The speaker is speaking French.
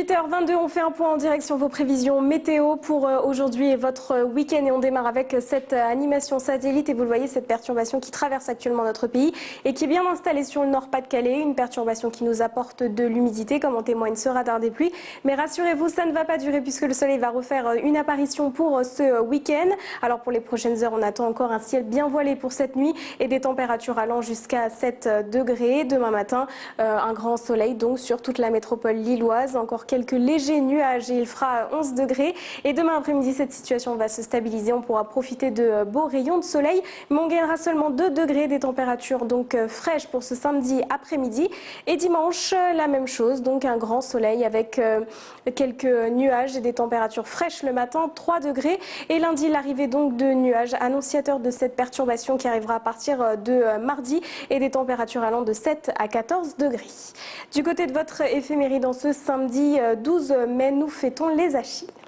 8h22, on fait un point en direct sur vos prévisions météo pour aujourd'hui et votre week-end. Et on démarre avec cette animation satellite. Et vous le voyez, cette perturbation qui traverse actuellement notre pays et qui est bien installée sur le Nord-Pas-de-Calais. Une perturbation qui nous apporte de l'humidité, comme en témoigne ce radar des pluies. Mais rassurez-vous, ça ne va pas durer puisque le soleil va refaire une apparition pour ce week-end. Alors pour les prochaines heures, on attend encore un ciel bien voilé pour cette nuit et des températures allant jusqu'à 7 degrés. Demain matin, un grand soleil donc sur toute la métropole lilloise. Encore quelques légers nuages et il fera 11 degrés. Et demain après-midi, cette situation va se stabiliser. On pourra profiter de beaux rayons de soleil, mais on gagnera seulement 2 degrés, des températures donc fraîches pour ce samedi après-midi. Et dimanche, la même chose, donc un grand soleil avec quelques nuages et des températures fraîches le matin, 3 degrés. Et lundi, l'arrivée donc de nuages annonciateurs de cette perturbation qui arrivera à partir de mardi et des températures allant de 7 à 14 degrés. Du côté de votre éphéméride, en ce samedi 12 mai, nous fêtons les Achilles.